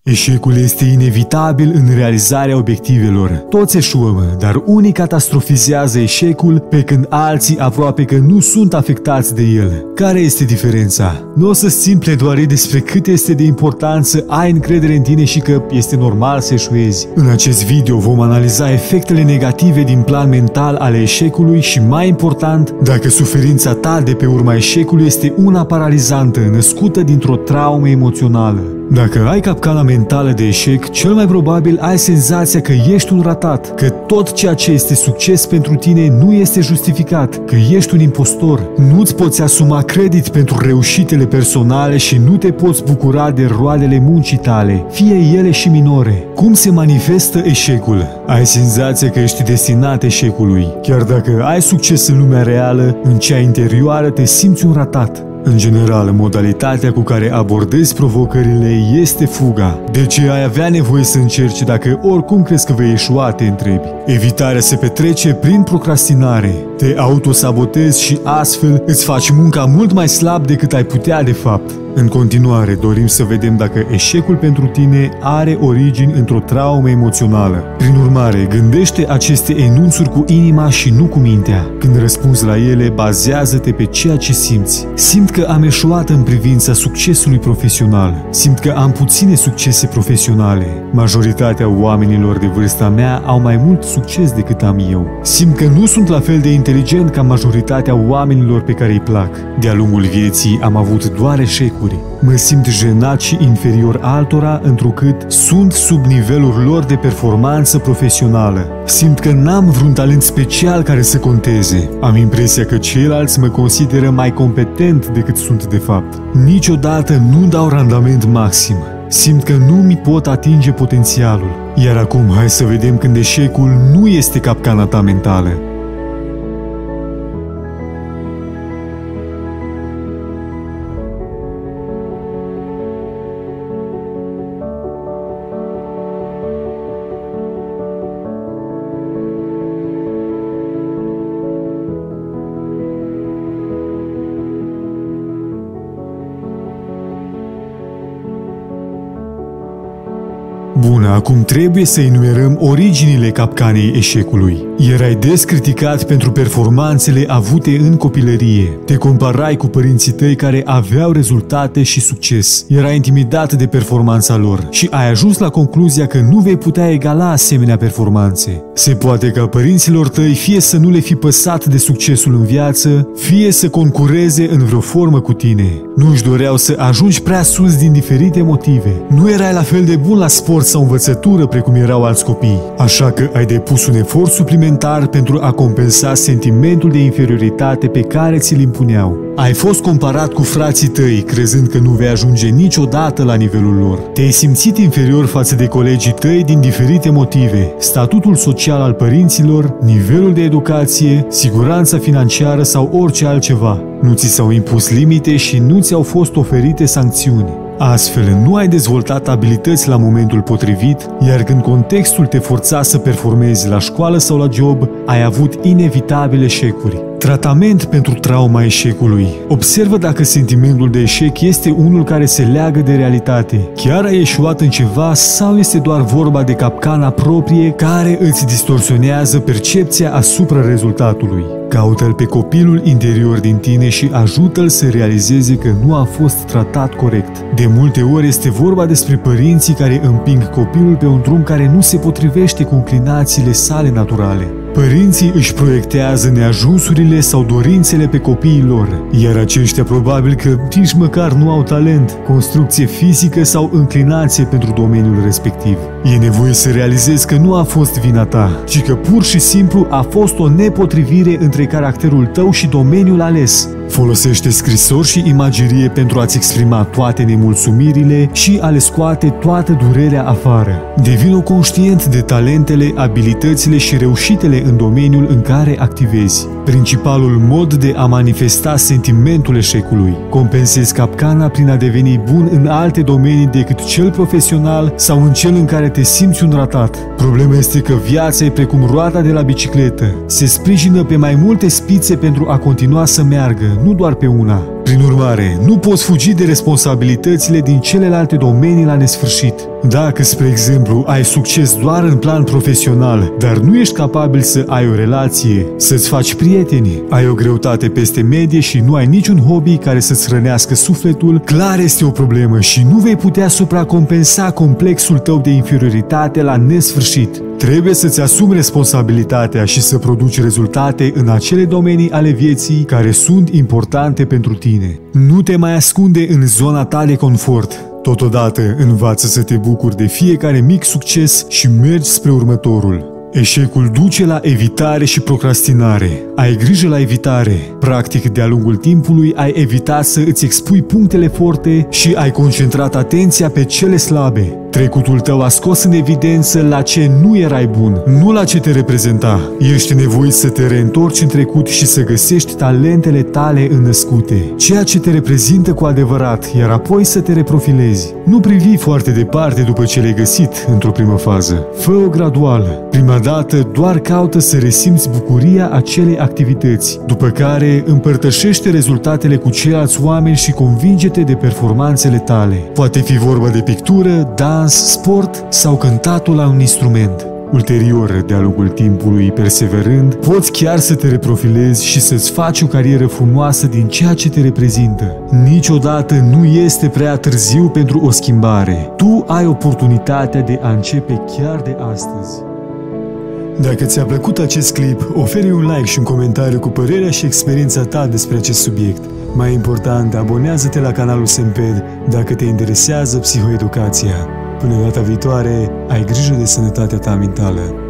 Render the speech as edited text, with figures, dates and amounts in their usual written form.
Eșecul este inevitabil în realizarea obiectivelor. Toți eșuăm, dar unii catastrofizează eșecul, pe când alții aproape că nu sunt afectați de el. Care este diferența? Nu o să-ți țin pledoarii despre cât este de important să ai încredere în tine și că este normal să eșuezi. În acest video vom analiza efectele negative din plan mental ale eșecului și, mai important, dacă suferința ta de pe urma eșecului este una paralizantă, născută dintr-o traumă emoțională. Dacă ai capcana mentală de eșec, cel mai probabil ai senzația că ești un ratat, că tot ceea ce este succes pentru tine nu este justificat, că ești un impostor. Nu-ți poți asuma credit pentru reușitele personale și nu te poți bucura de roadele muncii tale, fie ele și minore. Cum se manifestă eșecul? Ai senzația că ești destinat eșecului. Chiar dacă ai succes în lumea reală, în cea interioară te simți un ratat. În general, modalitatea cu care abordezi provocările este fuga. De ce ai avea nevoie să încerci dacă oricum crezi că vei eșua, te întrebi? Evitarea se petrece prin procrastinare. Te autosabotezi și astfel îți faci munca mult mai slab decât ai putea de fapt. În continuare, dorim să vedem dacă eșecul pentru tine are origini într-o traumă emoțională. Prin urmare, gândește aceste enunțuri cu inima și nu cu mintea. Când răspunzi la ele, bazează-te pe ceea ce simți. Simt că am eșuat în privința succesului profesional. Simt că am puține succese profesionale. Majoritatea oamenilor de vârsta mea au mai mult succes decât am eu. Simt că nu sunt la fel de inteligent ca majoritatea oamenilor pe care îi plac. De-a lungul vieții am avut doar eșecuri. Mă simt jenat și inferior altora întrucât sunt sub nivelul lor de performanță profesională. Simt că n-am vreun talent special care să conteze. Am impresia că ceilalți mă consideră mai competent decât sunt de fapt. Niciodată nu dau randament maxim. Simt că nu mi pot atinge potențialul. Iar acum hai să vedem când eșecul nu este capcana ta mentală. Bun, acum trebuie să enumerăm originile capcanei eșecului. Erai des criticat pentru performanțele avute în copilărie. Te comparai cu părinții tăi care aveau rezultate și succes. Erai intimidat de performanța lor și ai ajuns la concluzia că nu vei putea egala asemenea performanțe. Se poate ca părinților tăi fie să nu le fi păsat de succesul în viață, fie să concureze în vreo formă cu tine. Nu își doreau să ajungi prea sus din diferite motive. Nu erai la fel de bun la sport sau învățătură precum erau alți copii. Așa că ai depus un efort suplimentar pentru a compensa sentimentul de inferioritate pe care ți-l impuneau. Ai fost comparat cu frații tăi, crezând că nu vei ajunge niciodată la nivelul lor. Te-ai simțit inferior față de colegii tăi din diferite motive: statutul social al părinților, nivelul de educație, siguranța financiară sau orice altceva. Nu ți s-au impus limite și nu ți-au fost oferite sancțiuni. Astfel, nu ai dezvoltat abilități la momentul potrivit, iar când contextul te forța să performezi la școală sau la job, ai avut inevitabil eșecuri. Tratament pentru trauma eșecului. Observă dacă sentimentul de eșec este unul care se leagă de realitate. Chiar ai eșuat în ceva sau este doar vorba de capcana proprie care îți distorsionează percepția asupra rezultatului? Caută-l pe copilul interior din tine și ajută-l să realizeze că nu a fost tratat corect. De multe ori este vorba despre părinții care împing copilul pe un drum care nu se potrivește cu inclinațiile sale naturale. Părinții își proiectează neajunsurile sau dorințele pe copiii lor, iar aceștia probabil că nici măcar nu au talent, construcție fizică sau înclinație pentru domeniul respectiv. E nevoie să realizezi că nu a fost vina ta, ci că pur și simplu a fost o nepotrivire între caracterul tău și domeniul ales. Folosește scrisori și imagerie pentru a-ți exprima toate nemulțumirile și a le scoate toată durerea afară. Devină conștient de talentele, abilitățile și reușitele în domeniul în care activezi. Principalul mod de a manifesta sentimentul eșecului. Compensezi capcana prin a deveni bun în alte domenii decât cel profesional sau în cel în care te simți un ratat. Problema este că viața e precum roata de la bicicletă. Se sprijină pe mai multe spițe pentru a continua să meargă, nu doar pe una. Prin urmare, nu poți fugi de responsabilitățile din celelalte domenii la nesfârșit. Dacă, spre exemplu, ai succes doar în plan profesional, dar nu ești capabil să ai o relație, să-ți faci prieteni, ai o greutate peste medie și nu ai niciun hobby care să-ți hrănească sufletul, clar este o problemă și nu vei putea supracompensa complexul tău de inferioritate la nesfârșit. Trebuie să-ți asumi responsabilitatea și să produci rezultate în acele domenii ale vieții care sunt importante pentru tine. Nu te mai ascunde în zona ta de confort. Totodată, învață să te bucuri de fiecare mic succes și mergi spre următorul. Eșecul duce la evitare și procrastinare. Ai grijă la evitare. Practic, de-a lungul timpului ai evitat să îți expui punctele forte și ai concentrat atenția pe cele slabe. Trecutul tău a scos în evidență la ce nu erai bun, nu la ce te reprezenta. Ești nevoit să te reîntorci în trecut și să găsești talentele tale înnăscute, ceea ce te reprezintă cu adevărat, iar apoi să te reprofilezi. Nu privi foarte departe după ce le-ai găsit într-o primă fază. Fă-o gradual. Prima dată doar caută să resimți bucuria acelei activități, după care împărtășește rezultatele cu ceilalți oameni și convinge-te de performanțele tale. Poate fi vorba de pictură, dans, sport sau cântatul la un instrument. Ulterior, de-a lungul timpului, perseverând, poți chiar să te reprofilezi și să-ți faci o carieră frumoasă din ceea ce te reprezintă. Niciodată nu este prea târziu pentru o schimbare. Tu ai oportunitatea de a începe chiar de astăzi. Dacă ți-a plăcut acest clip, oferi un like și un comentariu cu părerea și experiența ta despre acest subiect. Mai important, abonează-te la canalul Semped dacă te interesează psihoeducația. Până data viitoare, ai grijă de sănătatea ta mentală.